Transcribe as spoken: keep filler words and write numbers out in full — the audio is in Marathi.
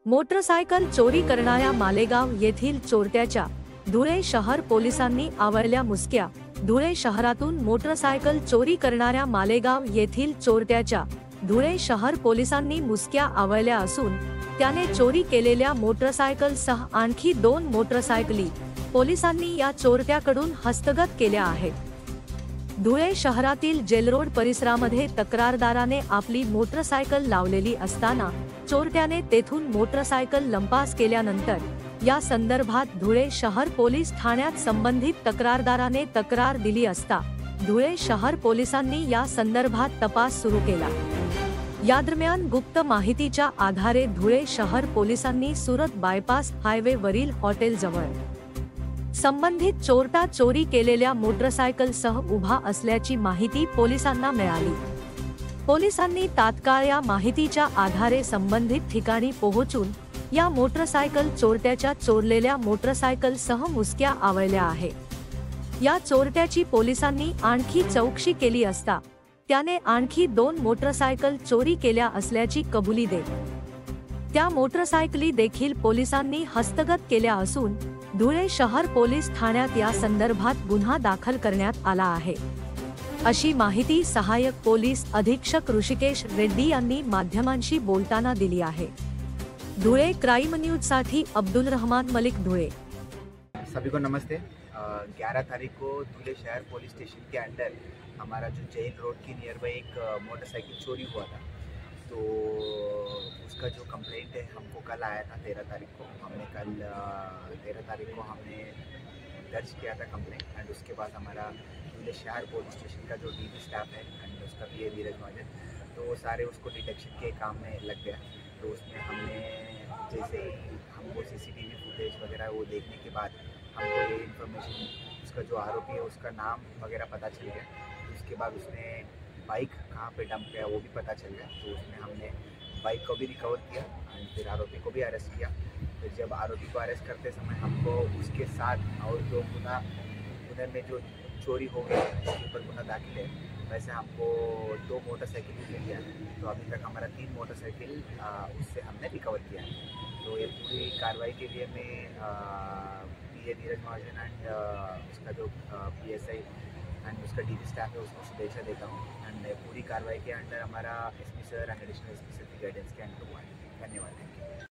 मोटरसायकल चोरी करणाऱ्या मालेगाव येथील चोरट्याच्या धुळे शहर पोलिसांनी आवळल्या मुसक्या। धुळे शहरातून मोटरसायकल चोरी करणाऱ्या मालेगाव येथील चोरट्याच्या धुळे शहर पोलिसांनी मुसक्या आवळल्या असून त्याने चोरी केलेल्या मोटरसायकलसह आणखी दोन मोटरसायकली पोलिसांनी या चोरट्याकडून हस्तगत केल्या आहेत। धुळे शहरातील जेलरोड परिसरामध्ये तक्रारदाराने आपली मोटरसायकल लावलेली असताना चोरट्याने तेथून मोटरसायकल लंपास केल्यानंतर या संदर्भात धुळे शहर पोलीस ठाण्यात संबंधित तक्रारदाराने तक्रार दिली असता धुळे शहर पोलिसांनी या संदर्भात तपास सुरू केला। या दरम्यान गुप्त माहितीच्या आधारे धुळे शहर पोलिसांनी सुरत बायपास हायवे वरील हॉटेल जवळ संबंधित चोरटा चोरी केलेल्या मोटरसायकलसह उभा असल्याची माहिती पोलिसांना मिळाली। पोलिसांनी तात्काळ या माहितीच्या आधारे संबंधित ठिकाणी पोहोचून या मोटरसायकल चोरट्याच्या चोरलेल्या मोटरसायकलसह मुसक्या आवळल्या आहेत। या चोरट्याची पोलिसांनी आणखी चौकशी केली असता त्याने आणखी दोन मोटरसायकल चोरी केल्या असल्याची कबुली देत त्या मोटरसायकली देखील पोलिसांनी हस्तगत केल्या असून धुळे शहर पोलीस ठाण्यात या संदर्भात गुन्हा दाखल करण्यात आला आहे, अशी माहिती सहाय्यक पोलीस अधीक्षक ऋषिकेश रेड्डी यांनी माध्यमांशी बोलताना दिली आहे। धुळे क्राइम न्यूज साठी अब्दुल रहमान मलिक, धुळे। सभी को नमस्ते। ग्यारह तारीख को धुले शहर पुलिस स्टेशन के अंडर हमारा जो जेल रोड की नियर बाई एक मोटरसाइकिल चोरी हुआ था, तो उसका जो कंप्लेंट है हमको कल आया था तेरह तारीख को। हमने कल तेरह तारीख को हमने दर्ज किया था कंप्लेंट एंड उसके बाद हमारा धुले शहर पुलिस स्टेशन का जो डी स्टाफ है एंड उसका पी ए धीरज महाजन, तो वो सारे उसको डिटेक्शन के काम में लग गया। तो उसमें हमने जैसे हमको सीसीटीवी फुटेज वगैरह वो देखने के बाद हमको ये इन्फॉर्मेशन, उसका जो आरोपी है उसका नाम वगैरह पता चल गया। उसके बाद उसने बाइक कहाँ पे डंप किया वो भी पता चल गया। तो उसमें हमने बाइक को भी रिकवर किया एंड फिर आरोपी को भी अरेस्ट किया। फिर जब आरोपी को अरेस्ट करते समय हमको उसके साथ और जो गुना गुना में जो चोरी हो गई उसके ऊपर गुना दाखिल है, वैसे हमको दो मोटरसाइकिल भी मिल गया। तो अभी तक हमारा तीन मोटरसाइकिल उससे हमने रिकवर किया है। तो ये पूरी कार्रवाई के लिए मैं P A Dhiraj Mahajan and उसका जो पी एस आई एंड उसका डी स्टाफ है उसको शुभेच्छा देता हूँ। एंड पूरी कार्रवाई के अंडर हमारा S P sir and additional S P sir की गाइडेंस के अंडर हुआ है। धन्यवाद।